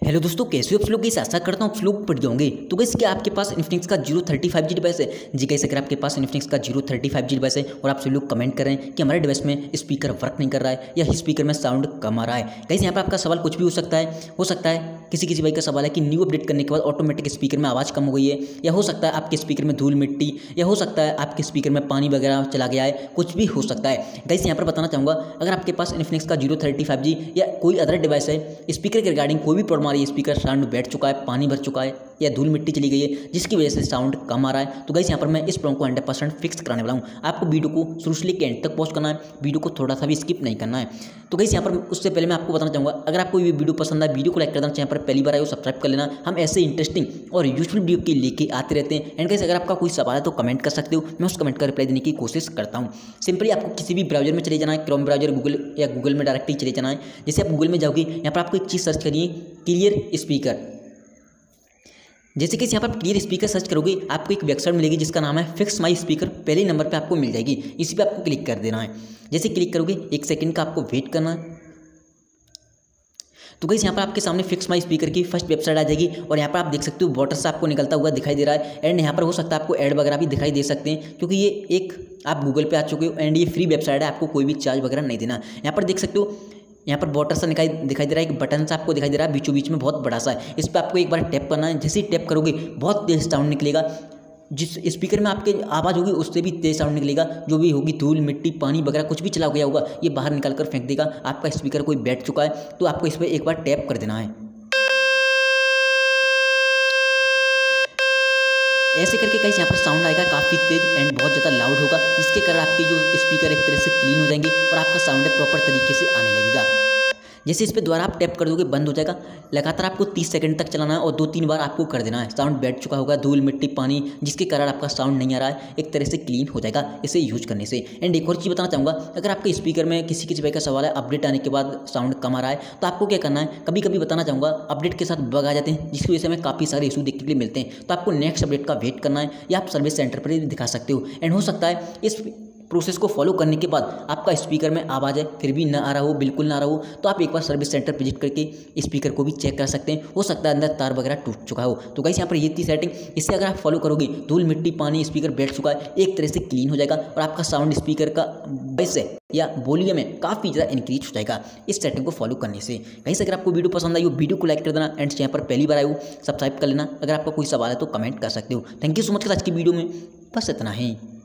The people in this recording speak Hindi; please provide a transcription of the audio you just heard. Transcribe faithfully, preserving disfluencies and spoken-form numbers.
हेलो दोस्तों, कैसे हो आप लोग? कैसे आशा करता हूँ आप लोग बढ़ जाओगे। तो गाइस, क्या आपके पास इन्फिनिक्स का zero thirty five G device है? जी गाइस, अगर आपके पास इन्फिनिक्स का zero thirty five G device है और आप सभी लोग कमेंट कर रहे हैं कि हमारे डिवाइस में स्पीकर वर्क नहीं कर रहा है या स्पीकर में साउंड कम आ रहा है। गाइस, यहाँ पर आपका सवाल कुछ भी हो सकता है हो सकता है किसी किसी भाई का सवाल है कि न्यू अपडेट करने के बाद ऑटोमेटिक स्पीकर में आवाज़ कम हो गई है, या हो सकता है आपके स्पीकर में धूल मिट्टी, या हो सकता है आपके स्पीकर में पानी वगैरह चला गया है, कुछ भी हो सकता है। गाइस, यहाँ पर बताना चाहूँगा, अगर आपके पास इन्फिनिक्स का जीरो थर्टी फाइव जी या कोई अदर डिवाइस है, स्पीकर के रिगार्डिंग कोई भी प्रॉब्लम आ रही है, स्पीकर साउंड बैठ चुका है, पानी भर चुका है या धूल मिट्टी चली गई है जिसकी वजह से साउंड कम आ रहा है, तो गाइस यहाँ पर मैं इस प्रॉब्लम को हंड्रेड परसेंट फिक्स कराने वाला हूँ। आपको वीडियो को शुरू से लेकर एंड तक पॉज करना है, वीडियो को थोड़ा सा भी स्किप नहीं करना है। तो गाइस यहाँ पर उससे पहले मैं आपको बताना चाहूँगा, अगर आपको ये वीडियो पसंद आए, वीडियो को लाइक कर देना, चैनल पर पहली बार आए हो सब्सक्राइब कर लेना। हम ऐसे इंटरेस्टिंग और यूजफुल वीडियो के लेके आते रहते हैं। एंड गाइस, अगर आपका कोई सवाल है तो कमेंट कर सकते हो, मैं उस कमेंट का रिप्लाई देने की कोशिश करता हूँ। सिंपली आपको किसी भी ब्राउजर में चले जाना है, क्रोम ब्राउजर, गूगल या गूगल में डायरेक्टली चले जाना है। जैसे आप गूगल में जाओगे, यहाँ पर आपको एक चीज़ सर्च करिए, क्लियर स्पीकर। जैसे कि यहाँ पर क्लियर स्पीकर सर्च करोगे, आपको एक वेबसाइट मिलेगी जिसका नाम है फिक्स माई स्पीकर, पहले नंबर पे आपको मिल जाएगी। इसी पे आपको क्लिक कर देना है। जैसे क्लिक करोगे, एक सेकंड का आपको वेट करना है। तो गाइस, यहाँ पर आपके सामने फिक्स माई स्पीकर की फर्स्ट वेबसाइट आ जाएगी और यहाँ पर आप देख सकते हो वाटर से आपको निकलता हुआ दिखाई दे रहा है। एंड यहाँ पर हो सकता है आपको ऐड वगैरह भी दिखाई दे सकते हैं, क्योंकि ये एक आप गूगल पे आ चुके हो एंड ये फ्री वेबसाइट है, आपको कोई भी चार्ज वगैरह नहीं देना। यहाँ पर देख सकते हो, यहाँ पर वाटर सा दिखाई दिखाई दे रहा है, एक बटन सा आपको दिखाई दे रहा है बीचों बीच में, बहुत बड़ा सा है। इस पर आपको एक बार टैप करना है। जैसे ही टैप करोगे, बहुत तेज साउंड निकलेगा। जिस स्पीकर में आपके आवाज़ होगी उससे भी तेज साउंड निकलेगा। जो भी होगी धूल मिट्टी पानी वगैरह कुछ भी चला गया होगा, ये बाहर निकाल कर फेंक देगा। आपका स्पीकर कोई बैठ चुका है तो आपको इस पर एक बार टैप कर देना है। ऐसे करके गाइस यहाँ पर साउंड आएगा काफ़ी तेज एंड बहुत ज़्यादा लाउड होगा, जिसके कारण आपके जो स्पीकर एक तरह से क्लीन हो जाएंगे और आपका साउंड प्रॉपर तरीके से आने लगेगा। जैसे इस पर दोबारा आप टैप कर दोगे, बंद हो जाएगा। लगातार आपको तीस सेकंड तक चलाना है और दो तीन बार आपको कर देना है। साउंड बैठ चुका होगा, धूल मिट्टी पानी, जिसके कारण आपका साउंड नहीं आ रहा है, एक तरह से क्लीन हो जाएगा इसे यूज करने से। एंड एक और चीज़ बताना चाहूँगा, अगर आपके स्पीकर में किसी किसी तरह का सवाल है, अपडेट आने के बाद साउंड कम आ रहा है, तो आपको क्या करना है, कभी कभी बताना चाहूँगा अपडेट के साथ बग आ जाते हैं, जिसकी वजह से हमें काफ़ी सारे इशू देखने के लिए मिलते हैं। तो आपको नेक्स्ट अपडेट का वेट करना है, या आप सर्विस सेंटर पर भी दिखा सकते हो। एंड हो सकता है इस प्रोसेस को फॉलो करने के बाद आपका स्पीकर में आवाज़ है फिर भी ना आ रहा हो, बिल्कुल ना आ रहा हो, तो आप एक बार सर्विस सेंटर विजिट करके स्पीकर को भी चेक कर सकते हैं। हो सकता है अंदर तार वगैरह टूट चुका हो। तो गाइस, यहाँ पर ये थी सेटिंग। इससे अगर आप फॉलो करोगे, धूल मिट्टी पानी स्पीकर बैठ चुका है, एक तरह से क्लीन हो जाएगा और आपका साउंड स्पीकर का बेस है या वॉल्यूम में काफ़ी ज़्यादा इंक्रीज हो जाएगा इस सेटिंग को फॉलो करने से। गाइस, अगर आपको वीडियो पसंद आई हो, वीडियो को लाइक कर देना एंड चैनल पर पहली बार आए हो सब्सक्राइब कर लेना। अगर आपका कोई सवाल है तो कमेंट कर सकते हो। Thank you so much. आज की वीडियो में बस इतना ही।